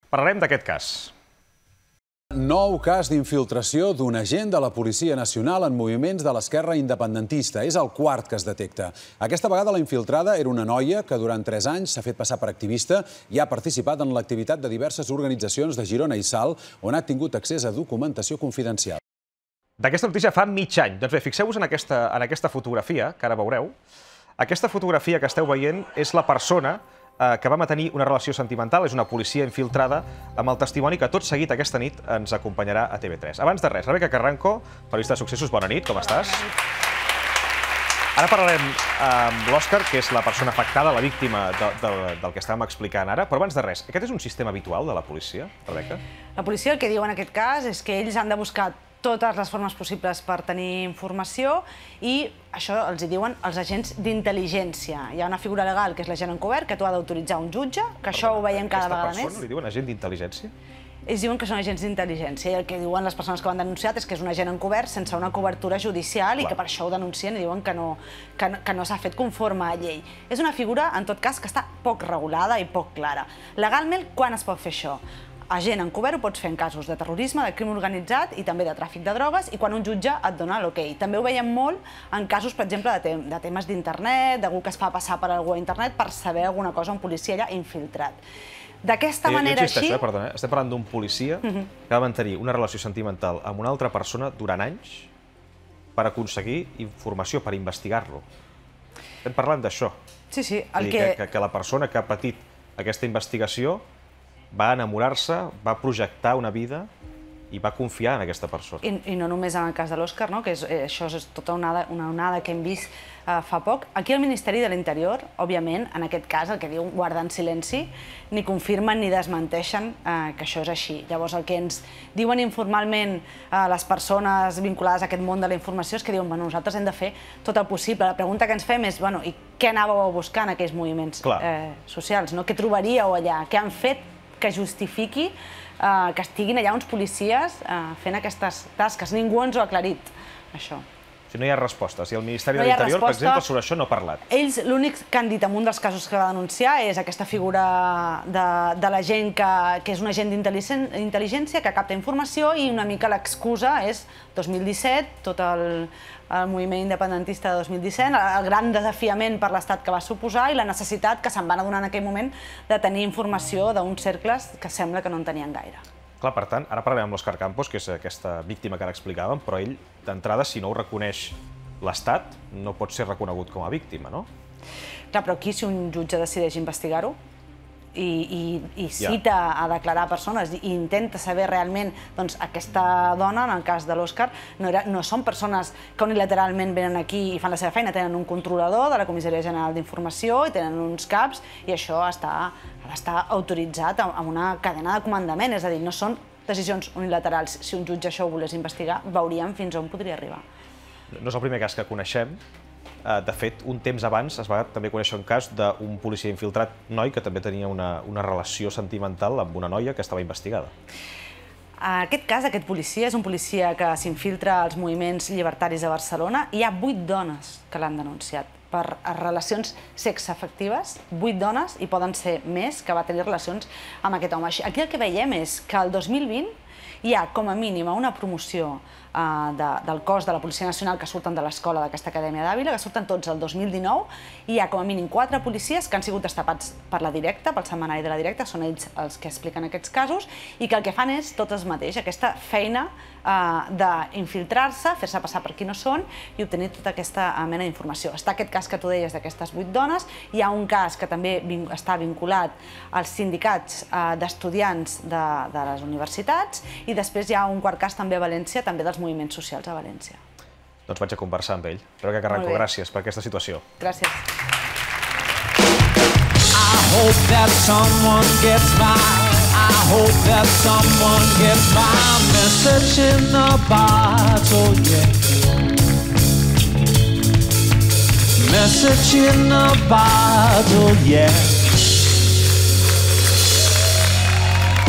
Parlarem d'aquest cas. Nou cas d'infiltració d'un agent de la Policia Nacional en moviments de l'esquerra independentista. És el quart que es detecta. Aquesta vegada la infiltrada era una noia que durant 3 anys s'ha fet passar per activista i ha participat en l'activitat de diverses organitzacions de Girona i Salt, on ha tingut accés a documentació confidencial. D'aquesta notícia fa mig any. Doncs bé, fixeu-vos en aquesta fotografia, que ara veureu. Aquesta fotografia que esteu veient és la persona que va mantenir una relació sentimental, és una policia infiltrada, amb el testimoni que tot seguit aquesta nit ens acompanyarà a TV3. Abans de res, Rebeca Carranco, periodista de Successos, bona nit, com estàs? Ara parlarem amb l'Òscar, que és la persona afectada, la víctima del que estàvem explicant ara, però abans de res, aquest és un sistema habitual de la policia, Rebeca? La policia el que diu en aquest cas és que ells han de buscar totes les formes possibles per tenir informació i això els hi diuen els agents d'intel·ligència. Hi ha una figura legal que és l'agent encobert que t'ho ha d'autoritzar un jutge, que això ho veiem cada vegada més. Aquesta persona li diuen agent d'intel·ligència? Ells diuen que són agents d'intel·ligència i el que diuen les persones que ho han denunciat és que és un agent encobert sense una cobertura judicial i que per això ho denuncien i diuen que no s'ha fet conforme a llei. És una figura, en tot cas, que està poc regulada i poc clara. Legalment, quan es pot fer això? Agent encobert ho pots fer en casos de terrorisme, de crim organitzat i també de tràfic de drogues i quan un jutge et dona l'ok. També ho veiem molt en casos, per exemple, de temes d'internet, d'algú que es fa passar per algú a internet per saber alguna cosa, un policia allà infiltrat. D'aquesta manera així... Perdona, estem parlant d'un policia que va mantenir una relació sentimental amb una altra persona durant anys per aconseguir informació, per investigar-lo. Estem parlant d'això. Sí, sí. Que la persona que ha patit aquesta investigació va enamorar-se, va projectar una vida i va confiar en aquesta persona. I no només en el cas de l'Òscar, que això és tota una onada que hem vist fa poc. Aquí el Ministeri de l'Interior, òbviament, en aquest cas, el que diu guardant silenci, ni confirmen ni desmenteixen que això és així. Llavors, el que ens diuen informalment les persones vinculades a aquest món de la informació és que diuen, bueno, nosaltres hem de fer tot el possible. La pregunta que ens fem és, bueno, i què anàveu a buscar en aquells moviments socials? Què trobaríeu allà? Què han fet que justifiqui que estiguin allà uns policies fent aquestes tasques? Ningú ens ho ha aclarit, això. Si no hi ha respostes. I el Ministeri de l'Interior, per exemple, sobre això no ha parlat. Ells, l'únic que han dit en un dels casos que va denunciar és aquesta figura de la gent que és un agent d'intel·ligència, que capta informació i una mica l'excusa és 2017, tot el moviment independentista de 2017, el gran desafiament per l'Estat que va suposar i la necessitat que se'n van adonar en aquell moment de tenir informació d'uns cercles que sembla que no en tenien gaire. Clar, per tant, ara parlarem amb l'Òscar Campos, que és aquesta víctima que ara explicàvem, però ell, d'entrada, si no ho reconeix l'Estat, no pot ser reconegut com a víctima, no? Clar, però aquí, si un jutge decideix investigar-ho i cita a declarar persones i intenta saber realment, doncs aquesta dona, en el cas de l'Òscar, no són persones que unilateralment venen aquí i fan la seva feina, tenen un controlador de la Comissaria General d'Informació i tenen uns caps i això està autoritzat amb una cadena de comandament, és a dir, no són decisions unilaterals. Si un jutge això ho volés investigar, veuríem fins on podria arribar. No és el primer cas que coneixem. De fet, un temps abans es va també conèixer un cas d'un policia infiltrat noi que també tenia una relació sentimental amb una noia que estava investigada. En aquest cas, aquest policia és un policia que s'infiltra als moviments llibertaris de Barcelona. Hi ha 8 dones que l'han denunciat per relacions sexoafectives, 8 dones, i poden ser més, que va tenir relacions amb aquest home. Aquí el que veiem és que el 2020 hi ha com a mínim una promoció del cos de la Policia Nacional que surten de l'escola d'aquesta Acadèmia d'Àvila, que surten tots el 2019, i hi ha com a mínim 4 policies que han sigut destapats per la Directa, pel setmanari de la Directa, són ells els que expliquen aquests casos, i que el que fan és tot el mateix, aquesta feina d'infiltrar-se, fer-se passar per qui no són i obtenir tota aquesta mena d'informació. Està aquest cas que tu deies d'aquestes 8 dones, hi ha un cas que també està vinculat als sindicats d'estudiants de les universitats i després hi ha un quart cas també a València, també dels moviments socials a València. Doncs vaig a conversar amb ell. Rebeca Carranco, gràcies per aquesta situació. Gràcies. I hope that someone gets my message in a bottle, yeah. Message in a bottle, yeah.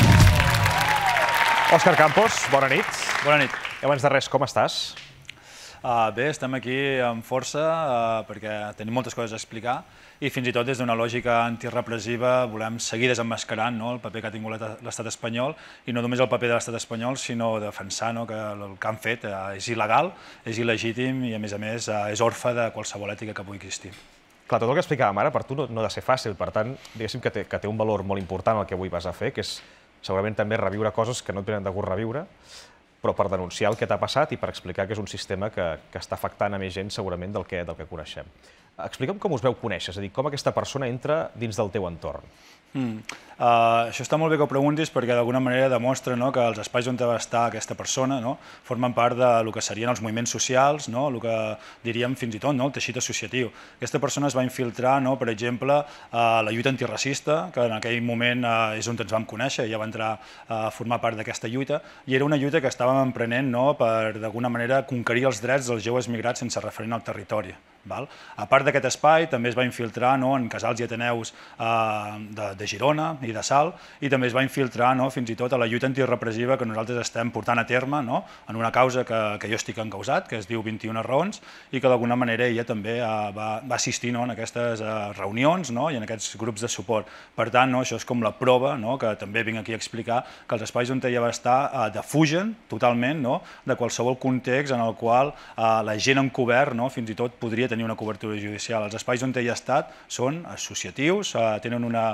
Òscar Campos, bona nit. Bona nit. I abans de res, com estàs? Bé, estem aquí amb força perquè tenim moltes coses a explicar i fins i tot des d'una lògica antirepressiva volem seguir desemmascarant el paper que ha tingut l'estat espanyol i no només el paper de l'estat espanyol, sinó defensar que el que han fet és il·legal, és il·legítim i, a més, és orfe de qualsevol ètica que pugui existir. Clar, tot el que explicàvem ara per tu no ha de ser fàcil, per tant, diguéssim que té un valor molt important el que avui vas a fer, que és segurament també reviure coses que no et venen de gust reviure, però per denunciar el que t'ha passat i per explicar que és un sistema que està afectant a més gent segurament del que coneixem. Explica'm com us veu conèixer, és a dir, com aquesta persona entra dins del teu entorn. Això està molt bé que ho preguntis perquè d'alguna manera demostra que els espais on va estar aquesta persona formen part del que serien els moviments socials, el que diríem fins i tot el teixit associatiu. Aquesta persona es va infiltrar, per exemple, a la lluita antiracista, que en aquell moment és on ens vam conèixer, ja va entrar a formar part d'aquesta lluita, i era una lluita que estàvem emprenent per d'alguna manera conquerir els drets dels joves migrats sense referent al territori. A part d'aquest espai, també es va infiltrar en casals i ateneus de Girona i de Salt, i també es va infiltrar fins i tot a la lluita antirepressiva que nosaltres estem portant a terme en una causa que jo estic encausat, que es diu 21 raons, i que d'alguna manera ella també va assistir en aquestes reunions i en aquests grups de suport. Per tant, això és com la prova, que també vinc aquí a explicar, que els espais on ella va estar defugen totalment de qualsevol context en el qual la gent encobert fins i tot podria tenir una cobertura judicial. Els espais on ella ha estat són associatius, tenen una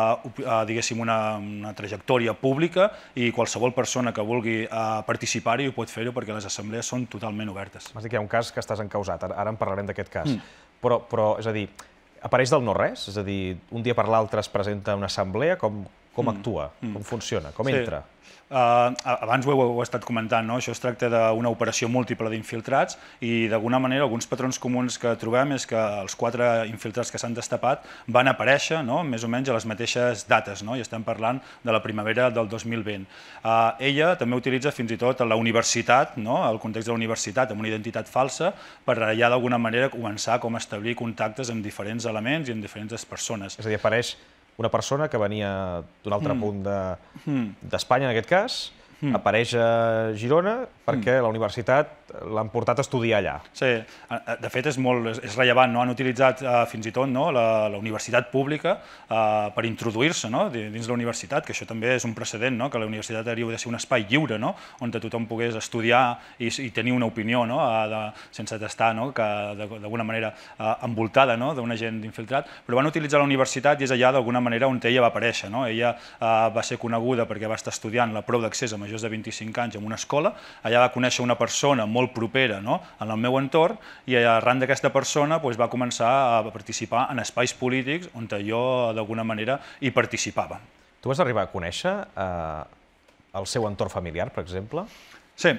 trajectòria pública i qualsevol persona que vulgui participar-hi ho pot fer-ho perquè les assemblees són totalment obertes. M'has dit que hi ha un cas que estàs encausat, ara en parlarem d'aquest cas. Però, és a dir, apareix del no-res? És a dir, un dia per l'altre es presenta una assemblea, com actua, com funciona, com entra? Abans ho heu estat comentant, això es tracta d'una operació múltiple d'infiltrats i d'alguna manera alguns patrons comuns que trobem és que els 4 infiltrats que s'han destapat van aparèixer més o menys a les mateixes dates, i estem parlant de la primavera del 2020. Ella també utilitza fins i tot la universitat, el context de la universitat amb una identitat falsa per allà d'alguna manera començar a establir contactes amb diferents elements i amb diferents persones. És a dir, apareix una persona que venia d'un altre punt d'Espanya, en aquest cas, apareix a Girona perquè la universitat l'han portat a estudiar allà. Sí, de fet és rellevant, han utilitzat fins i tot la universitat pública per introduir-se dins la universitat, que això també és un precedent, que la universitat hauria de ser un espai lliure on tothom pogués estudiar i tenir una opinió sense estar d'alguna manera envoltada d'un agent infiltrat, però van utilitzar la universitat i és allà d'alguna manera on ella va aparèixer. Ella va ser coneguda perquè va estar estudiant la prova d'accés a majors de 25 anys en una escola, allà va conèixer una persona molt propera en el meu entorn i arran d'aquesta persona va començar a participar en espais polítics on jo d'alguna manera hi participava. Tu vas arribar a conèixer el seu entorn familiar, per exemple? Sí,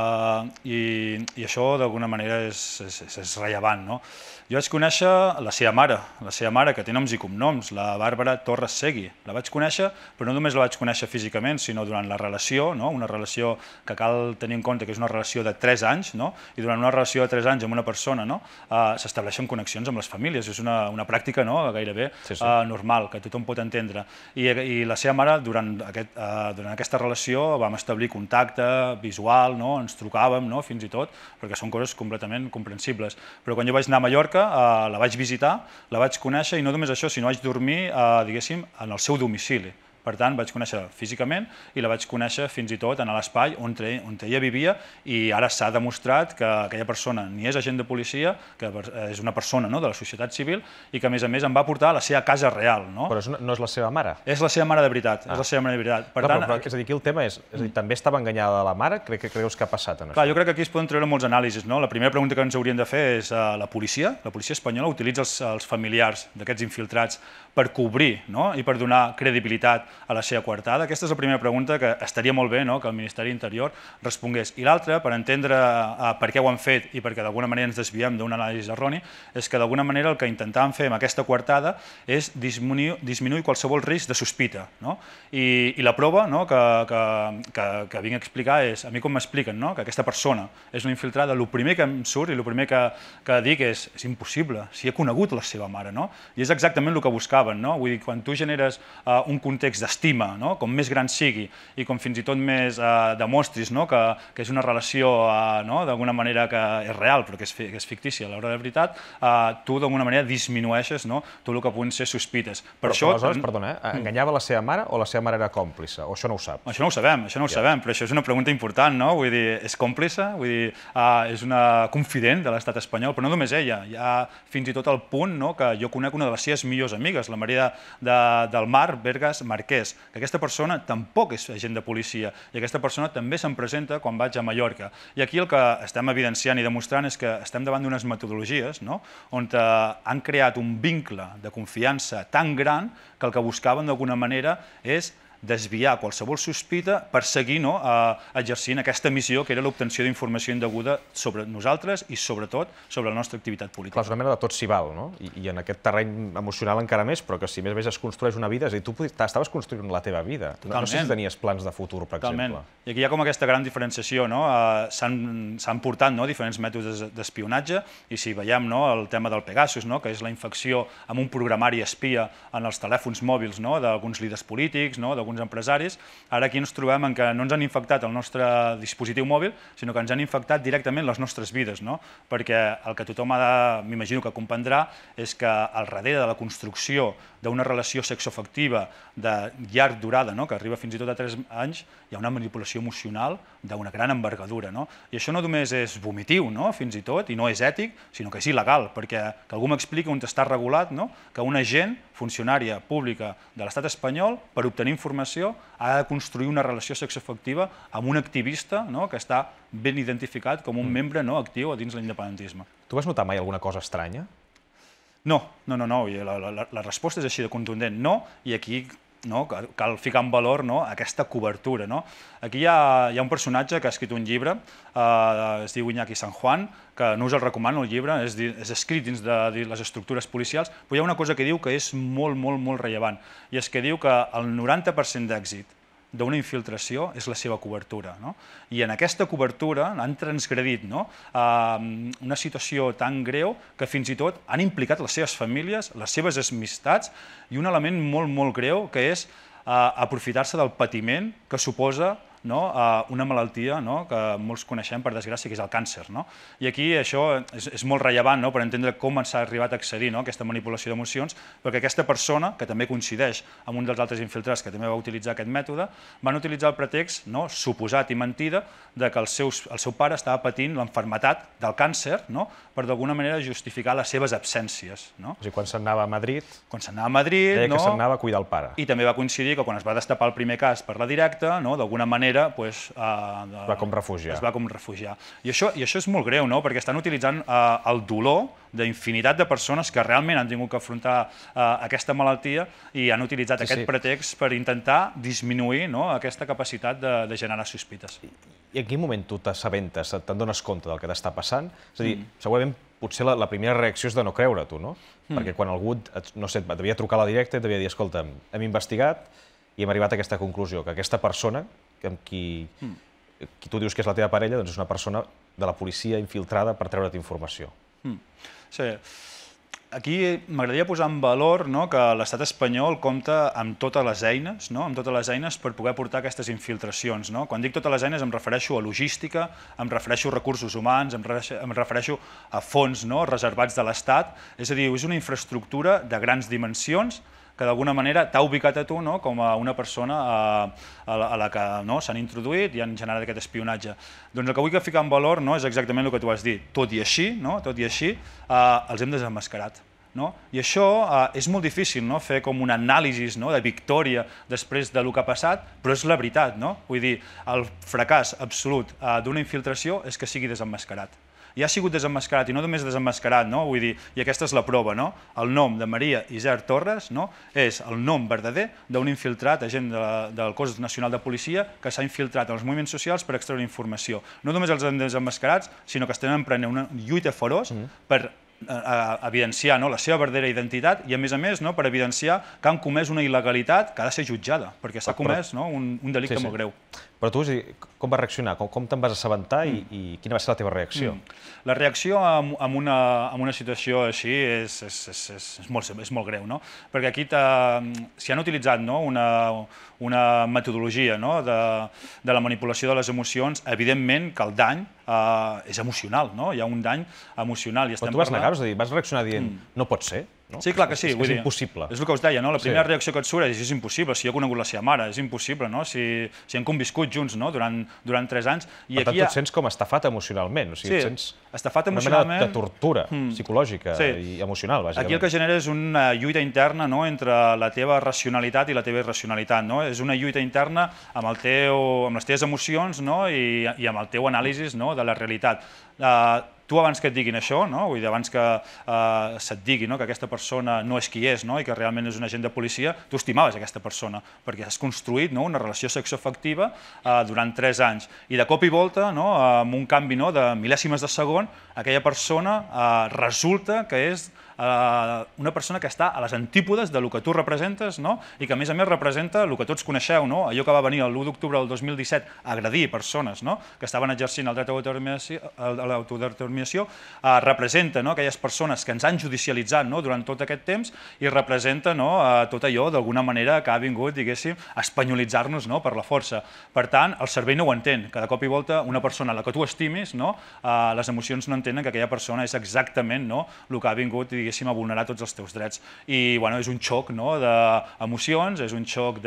i això d'alguna manera és rellevant. Jo vaig conèixer la seva mare, que té noms i cognoms, la Bàrbara Torres Segui. La vaig conèixer, però no només la vaig conèixer físicament, sinó durant la relació, una relació que cal tenir en compte que és una relació de 3 anys, i durant una relació de 3 anys amb una persona s'estableixen connexions amb les famílies. És una pràctica gairebé normal, que tothom pot entendre. I la seva mare, durant aquesta relació, vam establir contacte visual, ens trucàvem fins i tot, perquè són coses completament comprensibles. Però quan jo vaig anar a Mallorca, la vaig visitar, la vaig conèixer i no només això, sinó vaig dormir, diguéssim, en el seu domicili. Per tant, vaig conèixer físicament i la vaig conèixer fins i tot en l'espai on ella vivia i ara s'ha demostrat que aquella persona ni és agent de policia, que és una persona de la societat civil i que, a més, em va portar a la seva casa real. Però no és la seva mare? És la seva mare de veritat, és la seva mare de veritat. Però és a dir, aquí el tema és, també estava enganyada la mare? Què creus que ha passat en això? Jo crec que aquí es poden treure molts anàlisis. La primera pregunta que ens hauríem de fer és la policia espanyola utilitza els familiars d'aquests infiltrats per cobrir i per donar credibilitat a la seva coartada? Aquesta és la primera pregunta que estaria molt bé que el Ministeri d'Interior respongués. I l'altra, per entendre per què ho han fet i perquè d'alguna manera ens desviem d'un anàlisi erroni, és que d'alguna manera el que intentàvem fer amb aquesta coartada és disminuir qualsevol risc de sospita. I la prova que vinc a explicar és, a mi com m'expliquen que aquesta persona és una infiltrada, el primer que em surt i el primer que dic és impossible, si he conegut la seva mare. I és exactament el que buscaven. Vull dir, quan tu generes un context l'índex d'estima, com més gran sigui i com fins i tot més demostris que és una relació d'alguna manera que és real però que és fictícia a l'hora de veritat, tu d'alguna manera disminueixes tot el que poden ser sospites. Però aleshores, perdona, enganyava la seva mare o la seva mare era còmplice? O això no ho sap? Això no ho sabem, però això és una pregunta important, no? Vull dir, és còmplice, vull dir, és una confident de l'estat espanyol, però no només ella, hi ha fins i tot el punt que jo conec una de les seves millors amigues, la Maria del Mar Vergas Marquès, que aquesta persona tampoc és agent de policia i aquesta persona també se'n presenta quan vaig a Mallorca. I aquí el que estem evidenciant i demostrant és que estem davant d'unes metodologies on han creat un vincle de confiança tan gran que el que buscaven d'alguna manera és desviar qualsevol sospita per seguir exercint aquesta missió que era l'obtenció d'informació indeguda sobre nosaltres i sobretot sobre la nostra activitat política. Clar, és una mena de tot s'hi val, no? I en aquest terreny emocional encara més, però que si més es construeix una vida, és a dir, tu estaves construint la teva vida. No sé si tenies plans de futur, per exemple. I aquí hi ha com aquesta gran diferenciació, s'han portat diferents mètodes d'espionatge i si veiem el tema del Pegasus, que és la infecció amb un programari espia en els telèfons mòbils d'alguns líders polítics, d'alguns empresaris, ara aquí ens trobem en que no ens han infectat el nostre dispositiu mòbil, sinó que ens han infectat directament les nostres vides, perquè el que tothom m'imagino que comprendrà és que al darrere de la construcció d'una relació sexoafectiva de llarg durada, que arriba fins i tot a 3 anys, hi ha una manipulació emocional d'una gran envergadura. I això no només és vomitiu, fins i tot, i no és ètic, sinó que és il·legal, perquè que algú m'expliqui on està regulat que un agent, funcionària pública de l'estat espanyol, per obtenir informació, ha de construir una relació sexoafectiva amb un activista que està ben identificat com un membre actiu dins l'independentisme. Tu vas notar mai alguna cosa estranya? No. La resposta és així de contundent, no, i aquí cal ficar en valor aquesta cobertura. Aquí hi ha un personatge que ha escrit un llibre, es diu Iñaki San Juan, que no us el recomano, el llibre, és escrit dins de les estructures policials, però hi ha una cosa que diu que és molt rellevant, i és que diu que el 90% d'èxit d'una infiltració és la seva cobertura. I en aquesta cobertura han transgredit una situació tan greu que fins i tot han implicat les seves famílies, les seves amistats i un element molt greu que és aprofitar-se del patiment que suposa una malaltia que molts coneixem, per desgràcia, que és el càncer. I aquí això és molt rellevant per entendre com s'ha arribat a accedir a aquesta manipulació d'emocions, perquè aquesta persona, que també coincideix amb un dels altres infiltrats que també va utilitzar aquest mètode, van utilitzar el pretext suposat i mentida que el seu pare estava patint l'enfermetat del càncer per d'alguna manera justificar les seves absències. O sigui, quan se'n anava a Madrid, deia que se'n anava a cuidar el pare. I també va coincidir que quan es va destapar el primer cas per la directa, d'alguna manera es va com refugiar. I això és molt greu, perquè estan utilitzant el dolor d'infinitat de persones que realment han tingut que afrontar aquesta malaltia i han utilitzat aquest pretext per intentar disminuir aquesta capacitat de generar sospites. I en quin moment tu t'assabentes, te'n dones compte del que t'està passant? És a dir, segurament potser la primera reacció és de no creure-t'ho, perquè quan algú, no sé, et devia trucar a la directa i et devia dir, escolta, hem investigat i hem arribat a aquesta conclusió, que aquesta persona, amb qui tu dius que és la teva parella, doncs és una persona de la policia infiltrada per treure't informació. Sí. Aquí m'agradaria posar en valor que l'estat espanyol compta amb totes les eines per poder portar aquestes infiltracions. Quan dic totes les eines em refereixo a logística, em refereixo a recursos humans, em refereixo a fons reservats de l'Estat. És a dir, és una infraestructura de grans dimensions que d'alguna manera t'ha ubicat a tu com a una persona a la que s'han introduït i han generat aquest espionatge. Doncs el que vull ficar en valor és exactament el que tu has dit. Tot i així, els hem desemmascarat. I això és molt difícil, fer com una anàlisi de victòria després del que ha passat, però és la veritat. Vull dir, el fracàs absolut d'una infiltració és que sigui desemmascarat. I ha sigut desemmascarat, i no només desemmascarat, vull dir, i aquesta és la prova, el nom de Maria Isern Torres és el nom verdader d'un infiltrat, agent del Cos Nacional de Policia, que s'ha infiltrat en els moviments socials per extreure informació. No només els han desemmascarats, sinó que estan emprenent una lluita feroç per evidenciar la seva verdadera identitat i, a més, per evidenciar que han comès una il·legalitat que ha de ser jutjada, perquè s'ha comès un delicte molt greu. Però tu, com vas reaccionar? Com te'n vas assabentar i quina va ser la teva reacció? La reacció en una situació així és molt greu, no? Perquè aquí s'hi han utilitzat una metodologia de la manipulació de les emocions. Evidentment que el dany és emocional, no? Hi ha un dany emocional. Però tu vas negar, és a dir, vas reaccionar dient no pot ser? Sí, clar que sí. És impossible. És el que us deia, no? La primera reacció que et surt és impossible. Si jo he conegut la seva mare, és impossible, no? Si hem conviscut junts durant 3 anys. Per tant, tu et sents com estafat emocionalment. Sí, et sents estafat una mena de tortura psicològica i emocional, bàsicament. Aquí el que genera és una lluita interna entre la teva racionalitat i la teva irracionalitat. És una lluita interna amb les teves emocions i amb el teu anàlisi de la realitat. Tu abans que et diguin això, vull dir, abans que se't digui que aquesta persona no és qui és i que realment és un agent de policia, tu estimaves aquesta persona, perquè has construït una relació sexoafectiva durant 3 anys. I de cop i volta, amb un canvi de mil·lèsimes de segon, aquella persona resulta que és una persona que està a les antípodes del que tu representes i que a més representa el que tots coneixeu, allò que va venir l'1 d'octubre del 2017 a agredir persones que estaven exercint el dret a l'autodeterminació, representa aquelles persones que ens han judicialitzat durant tot aquest temps i representa tot allò d'alguna manera que ha vingut, diguéssim, a espanyolitzar-nos per la força. Per tant, el cervell no ho entén, que de cop i volta una persona a la que tu estimis, les emocions no entenen que aquella persona és exactament el que ha vingut, a vulnerar tots els teus drets. I és un xoc d'emocions, és un xoc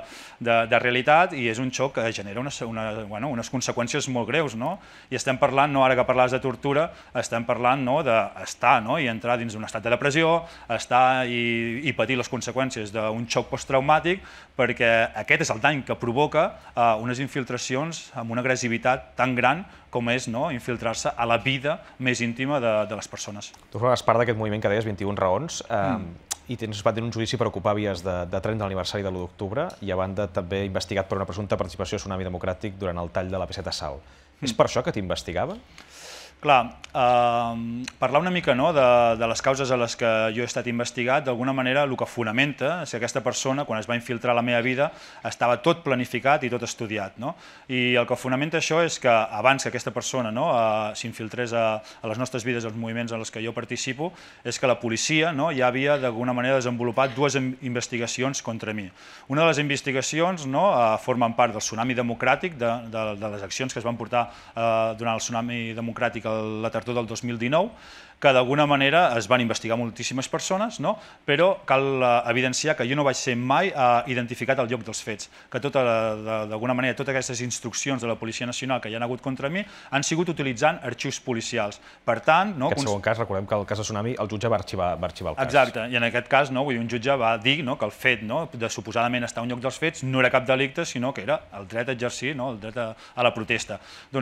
de realitat i és un xoc que genera unes conseqüències molt greus. I estem parlant, ara que parlaves de tortura, estem parlant d'estar i entrar dins d'un estat de depressió, estar i patir les conseqüències d'un xoc posttraumàtic, perquè aquest és el dany que provoca unes infiltracions amb una agressivitat tan gran com és infiltrar-se a la vida més íntima de les persones. Tu formaves part d'aquest moviment que deies 21 raons i va tenir un judici per ocupar vies de tren de l'aniversari de l'1 d'octubre i a banda també investigat per una presumpta participació a Tsunami Democràtic durant el tall de la P7 a Salt. És per això que t'investigaven? Clar, parlar una mica de les causes a les que jo he estat investigat, d'alguna manera el que fonamenta és que aquesta persona, quan es va infiltrar a la meva vida, estava tot planificat i tot estudiat. I el que fonamenta això és que abans que aquesta persona s'infiltrés a les nostres vides, als moviments en els que jo participo, és que la policia ja havia d'alguna manera desenvolupat 2 investigacions contra mi. Una de les investigacions formen part del Tsunami Democràtic, de les accions que es van portar durant el Tsunami Democràtic a la tardor del 2019, que d'alguna manera es van investigar moltíssimes persones, però cal evidenciar que jo no vaig ser mai identificat al lloc dels fets, que d'alguna manera totes aquestes instruccions de la Policia Nacional que hi ha hagut contra mi han sigut utilitzant arxius policials. Per tant... En aquest segon cas, recordem que el cas de Tsunami, el jutge va arxivar el cas. Exacte, i en aquest cas un jutge va dir que el fet de suposadament estar a un lloc dels fets no era cap delicte, sinó que era el dret a exercir, el dret a la protesta.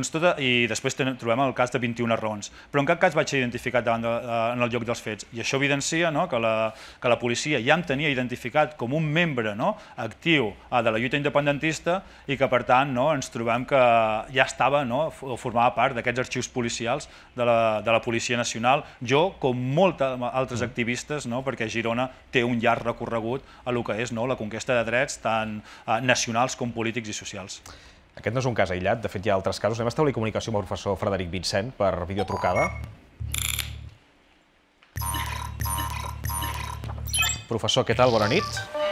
I després trobem el cas de 21 raons. Però en cap cas vaig ser identificat en el lloc dels fets. I això evidencia que la policia ja em tenia identificat com un membre actiu de la lluita independentista i que, per tant, ens trobem que ja estava o formava part d'aquests arxius policials de la Policia Nacional. Jo, com molts altres activistes, perquè Girona té un llarg recorregut a el que és la conquesta de drets tant nacionals com polítics i socials. Aquest no és un cas aïllat, de fet hi ha altres casos. Anem a establir comunicació amb el professor Frederic Vicent per videotrucada. Professor, què tal? Bona nit.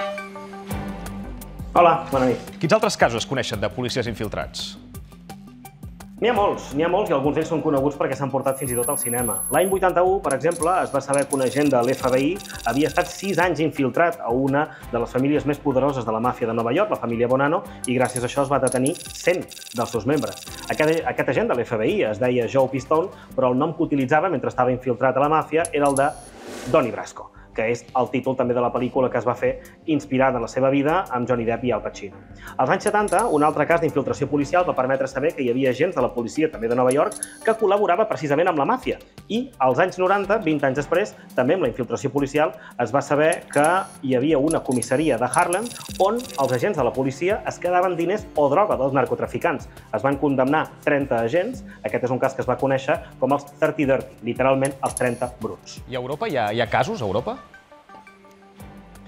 Hola, bona nit. Quins altres casos es coneixen de policies infiltrats? N'hi ha molts i alguns d'ells són coneguts perquè s'han portat fins i tot al cinema. L'any 81, per exemple, es va saber que un agent de l'FBI havia estat 6 anys infiltrat a una de les famílies més poderoses de la màfia de Nova York, la família Bonanno, i gràcies a això es va detenir 100 dels seus membres. Aquest agent de l'FBI es deia Joe Pistone, però el nom que utilitzava mentre estava infiltrat a la màfia era el de Donnie Brasco, que és el títol també de la pel·lícula que es va fer inspirada en la seva vida amb Johnny Depp i Al Pacino. Als anys 70, un altre cas d'infiltració policial va permetre saber que hi havia agents de la policia, també de Nova York, que col·laborava precisament amb la màfia. I als anys 90, 20 anys després, també amb la infiltració policial, es va saber que hi havia una comissaria de Harlem on els agents de la policia es quedaven diners o droga dels narcotraficants. Es van condemnar 30 agents, aquest és un cas que es va conèixer com els 30 Dirty, literalment els 30 bruts. I a Europa hi ha casos, a Europa?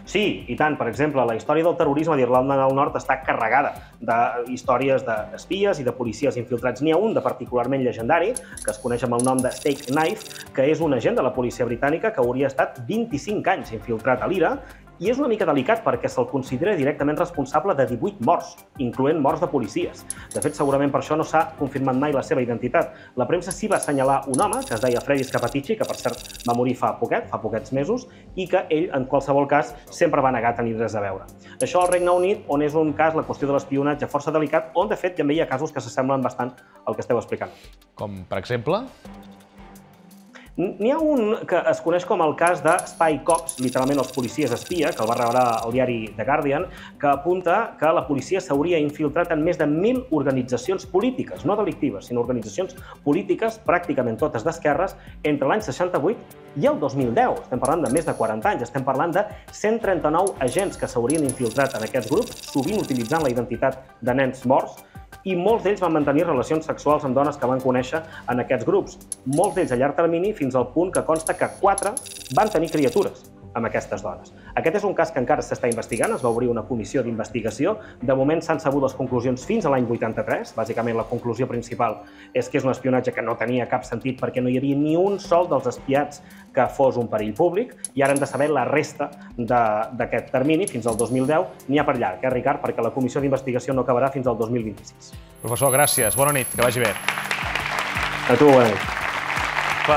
Sí, i tant. Per exemple, la història del terrorisme d'Irlanda del Nord està carregada d'històries d'espies i de policies infiltrats. N'hi ha un de particularment llegendari, que es coneix amb el nom de Steak Knife, que és un agent de la policia britànica que hauria estat 25 anys infiltrat a l'IRA, i és una mica delicat perquè se'l considera directament responsable de 18 morts, incloent morts de policies. De fet, segurament per això no s'ha confirmat mai la seva identitat. La premsa sí va assenyalar un home, que es deia Freddy Scappaticci, que per cert va morir fa poquets mesos, i que ell, en qualsevol cas, sempre va negar tenir res a veure. Això al Regne Unit, on és un cas, la qüestió de l'espionatge, força delicat, on de fet també hi ha casos que s'assemblen bastant al que esteu explicant. Com, per exemple? N'hi ha un que es coneix com el cas de Spy Cops, literalment els policies espia, que el va revelar el diari The Guardian, que apunta que la policia s'hauria infiltrat en més de 1.000 organitzacions polítiques, no delictives, sinó organitzacions polítiques, pràcticament totes d'esquerres, entre l'any 68 i el 2010. Estem parlant de més de 40 anys, estem parlant de 139 agents que s'haurien infiltrat en aquests grups, sovint utilitzant la identitat de nens morts, i molts d'ells van mantenir relacions sexuals amb dones que van conèixer en aquests grups. Molts d'ells a llarg termini, fins al punt que consta que 4 van tenir criatures amb aquestes dones. Aquest és un cas que encara s'està investigant, es va obrir una comissió d'investigació. De moment s'han sabut les conclusions fins a l'any 83. Bàsicament, la conclusió principal és que és un espionatge que no tenia cap sentit perquè no hi havia ni un sol dels espiats que fos un perill públic, i ara hem de saber la resta d'aquest termini, fins al 2010. N'hi ha per llarg, Ricard, perquè la comissió d'investigació no acabarà fins al 2026. Professor, gràcies. Bona nit, que vagi bé. A tu, bona nit. Clar,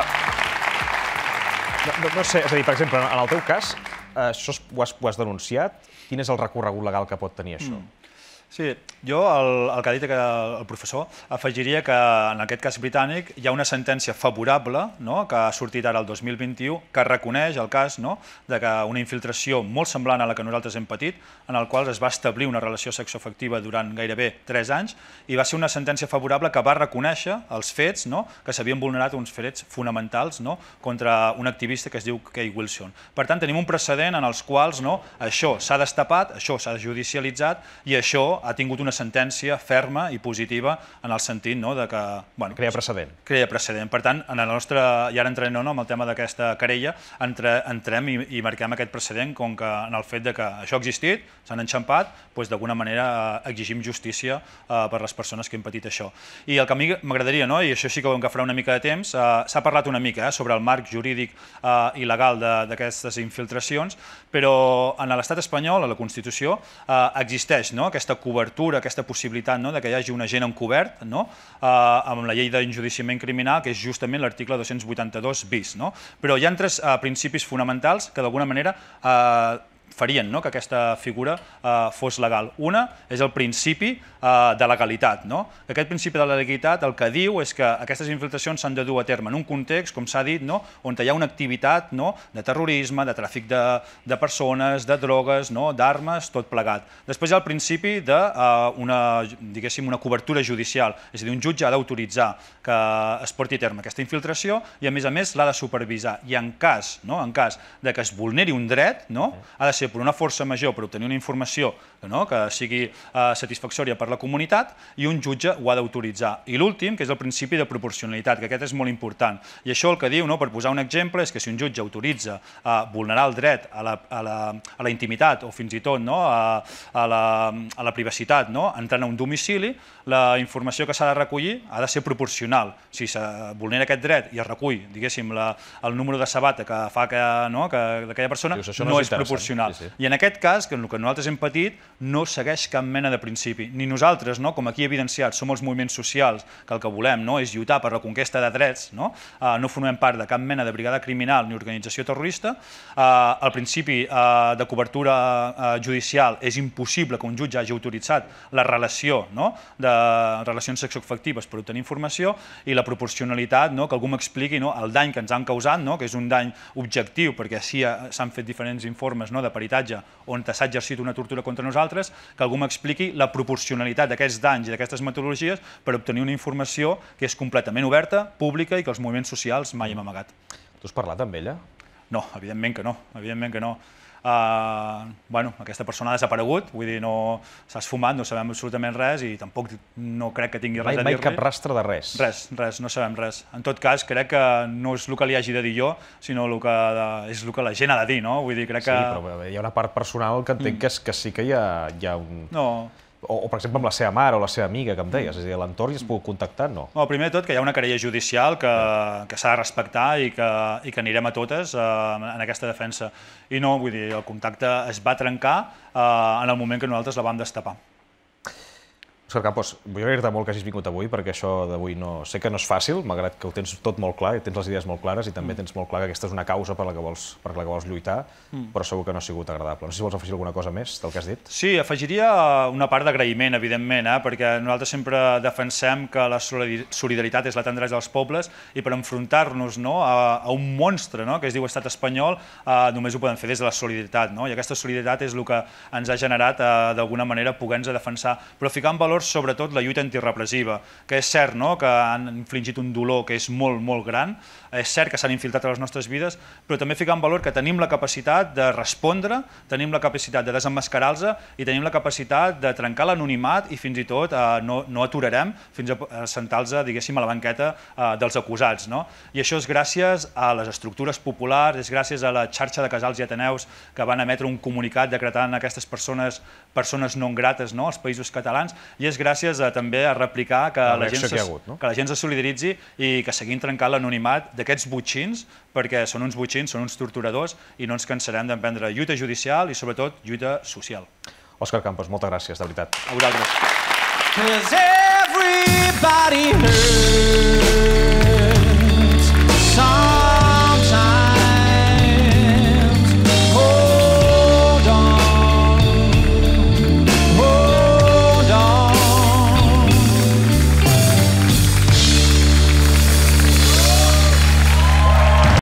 no sé, és a dir, per exemple, en el teu cas, això ho has denunciat. Quin és el recorregut legal que pot tenir això? Sí, jo, el que ha dit el professor, afegiria que en aquest cas britànic hi ha una sentència favorable, que ha sortit ara el 2021, que reconeix el cas de que una infiltració molt semblant a la que nosaltres hem patit, en el qual es va establir una relació sexoafectiva durant gairebé 3 anys, i va ser una sentència favorable que va reconèixer els fets, que s'havien vulnerat uns fets fonamentals contra un activista que es diu Kay Wilson. Per tant, tenim un precedent en els quals això s'ha destapat, això s'ha judicialitzat, i això ha tingut una sentència ferma i positiva en el sentit de que... Crea precedent. Crea precedent. Per tant, en el nostre... I ara entrem amb el tema d'aquesta querella, entrem i marquem aquest precedent com que en el fet que això ha existit, s'han enxampat, d'alguna manera exigim justícia per les persones que han patit això. I el que a mi m'agradaria, i això sí que ho hem d'agafar una mica de temps, s'ha parlat una mica sobre el marc jurídic i legal d'aquestes infiltracions, però en l'estat espanyol, a la Constitució, existeix aquesta cobertura, aquesta possibilitat que hi hagi un agent encobert amb la llei d'enjudiciament criminal, que és justament l'article 282 bis. Però hi ha 3 principis fonamentals que d'alguna manera farien que aquesta figura fos legal. Una és el principi de legalitat. Aquest principi de legalitat el que diu és que aquestes infiltracions s'han de dur a terme en un context, com s'ha dit, on hi ha una activitat de terrorisme, de tràfic de persones, de drogues, d'armes, tot plegat. Després hi ha el principi d'una cobertura judicial, és a dir, un jutge ha d'autoritzar que es porti a terme aquesta infiltració i, a més, l'ha de supervisar. I en cas que es vulneri un dret, ha de ser per una força major per obtenir una informació que sigui satisfactòria per la comunitat, i un jutge ho ha d'autoritzar. I l'últim, que és el principi de proporcionalitat, que aquest és molt important. I això el que diu, per posar un exemple, és que si un jutge autoritza vulnerar el dret a la intimitat o fins i tot a la privacitat entrant a un domicili, la informació que s'ha de recollir ha de ser proporcional. Si se vulnera aquest dret i es recull, diguéssim, el número de sabata que fa d'aquella persona, no és proporcional. I en aquest cas, que el que nosaltres hem patit, no segueix cap mena de principi. Ni nosaltres, com aquí evidenciat, som els moviments socials, que el que volem és lluitar per la conquesta de drets, no formem part de cap mena de brigada criminal ni organització terrorista. El principi de cobertura judicial és impossible que un jutge hagi autoritzat la relació de relacions sexoafectives per obtenir informació, i la proporcionalitat, que algú m'expliqui el dany que ens han causat, que és un dany objectiu, perquè així s'han fet diferents informes de peritatge on s'ha exercit una tortura contra nosaltres, que algú m'expliqui la proporcionalitat d'aquests danys i d'aquestes metodologies per obtenir una informació que és completament oberta, pública i que els moviments socials mai hem amagat. Tu has parlat amb ella? No, evidentment que no, evidentment que no. aquesta persona ha desaparegut, vull dir, s'ha esfumat, no sabem absolutament res i tampoc no crec que tingui res a dir-li. Mai cap rastre de res? Res, no sabem res. En tot cas, crec que no és el que li hagi de dir jo, sinó és el que la gent ha de dir, no? Vull dir, crec que... Sí, però hi ha una part personal que entenc que sí que hi ha un... No. O, per exemple, amb la seva mare o la seva amiga, que em deies, és a dir, a l'entorn i es pugui contactar, no? Primer de tot, que hi ha una querella judicial que s'ha de respectar i que anirem a totes en aquesta defensa. I no, vull dir, el contacte es va trencar en el moment que nosaltres la vam destapar. Òscar Campos, vull agrair-te molt que hagis vingut avui, perquè això d'avui sé que no és fàcil, malgrat que ho tens tot molt clar i tens les idees molt clares i també tens molt clar que aquesta és una causa per la que vols lluitar, però segur que no ha sigut agradable. No sé si vols afegir alguna cosa més del que has dit. Sí, afegiria una part d'agraïment, evidentment, perquè nosaltres sempre defensem que la solidaritat és la tendresa dels pobles i per enfrontar-nos a un monstre que es diu estat espanyol només ho podem fer des de la solidaritat, i aquesta solidaritat és el que ens ha generat d'alguna manera poder-nos defensar, però ficar en valor sobretot la lluita antirepressiva, que és cert que han infligit un dolor que és molt, molt gran, és cert que s'han infiltrat a les nostres vides, però també ficar en valor que tenim la capacitat de respondre, tenim la capacitat de desemmascarar-los i tenim la capacitat de trencar l'anonimat i fins i tot no aturarem fins a sentar-los, diguéssim, a la banqueta dels acusats. I això és gràcies a les estructures populars, és gràcies a la xarxa de casals i ateneus que van emetre un comunicat decretant aquestes persones no grates als països catalans, i és gràcies també a replicar que la gent se solidaritzi i que seguim trencant l'anonimat d'aquests botxins, perquè són uns botxins, són uns torturadors i no ens cansarem d'emprendre lluita judicial i sobretot lluita social. Òscar Campos, moltes gràcies, de veritat. A vosaltres.